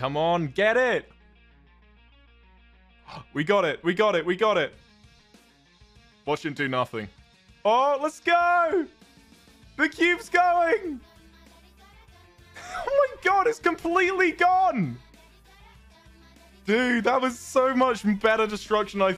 Come on, get it. We got it. We got it. We got it. Watch him do nothing. Oh, let's go. The cube's going. Oh my god, it's completely gone. Dude, that was so much better destruction I